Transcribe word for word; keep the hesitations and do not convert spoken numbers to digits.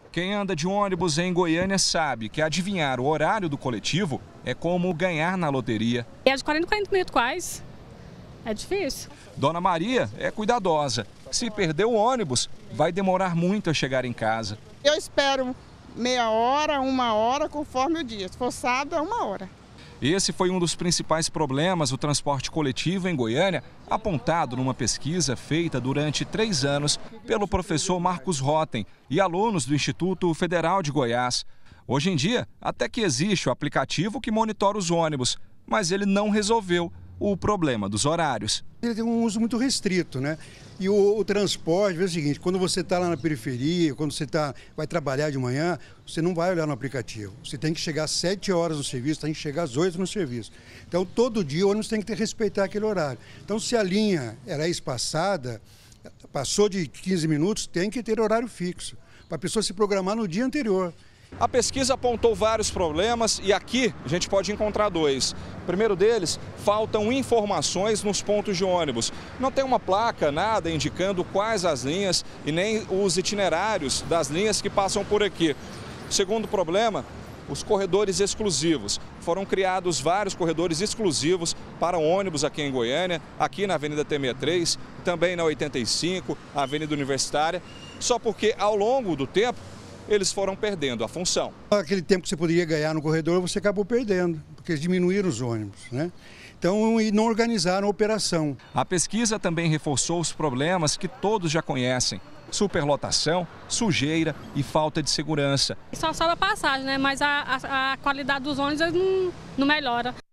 Quem anda de ônibus em Goiânia sabe que adivinhar o horário do coletivo é como ganhar na loteria. É de quarenta em quarenta minutos quase. É difícil. Dona Maria é cuidadosa. Se perder o ônibus, vai demorar muito a chegar em casa. Eu espero meia hora, uma hora, conforme o dia. Se for sábado, é uma hora. Esse foi um dos principais problemas do transporte coletivo em Goiânia, apontado numa pesquisa feita durante três anos pelo professor Marcos Rotem e alunos do Instituto Federal de Goiás. Hoje em dia, até que existe o aplicativo que monitora os ônibus, mas ele não resolveu o problema dos horários. Ele tem um uso muito restrito, né? E o, o transporte, vê o seguinte, quando você está lá na periferia, quando você tá, vai trabalhar de manhã, você não vai olhar no aplicativo. Você tem que chegar às sete horas no serviço, tem que chegar às oito no serviço. Então, todo dia o ônibus tem que ter, respeitar aquele horário. Então, se a linha era espaçada, passou de quinze minutos, tem que ter horário fixo, para a pessoa se programar no dia anterior. A pesquisa apontou vários problemas e aqui a gente pode encontrar dois. O primeiro deles, faltam informações nos pontos de ônibus. Não tem uma placa, nada indicando quais as linhas e nem os itinerários das linhas que passam por aqui. O segundo problema, os corredores exclusivos. Foram criados vários corredores exclusivos para ônibus aqui em Goiânia, aqui na Avenida T sessenta e três, também na oitenta e cinco, Avenida Universitária, só porque ao longo do tempo eles foram perdendo a função. Aquele tempo que você poderia ganhar no corredor, você acabou perdendo, porque eles diminuíram os ônibus, né? Então, e não organizaram a operação. A pesquisa também reforçou os problemas que todos já conhecem: superlotação, sujeira e falta de segurança. Só sobe a passagem, né? Mas a, a, a qualidade dos ônibus não, não melhora.